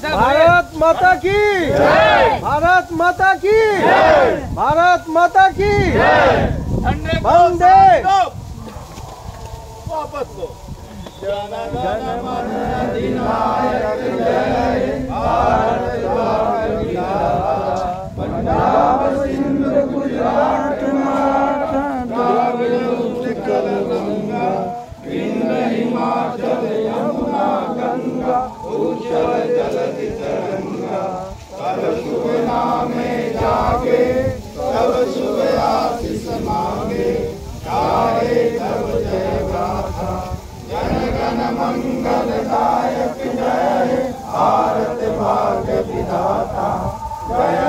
भारत माता की भारत माता की भारत माता की वंदे वापस लो। जन मन अधिनायक जय भारत भाग्य विधाता पंजाब सिंध गुजरात मराठा द्राविड़ उत्कल गंगा विंध्य हिमाचल यमुना गंगा उज्जवल जलधि तरंगा तब शुभ नामे जागे तब शुभ आशीष मांगे गाए तब जय गाथा जन गण मंगलदायक जय भारत भाग्य विधाता जय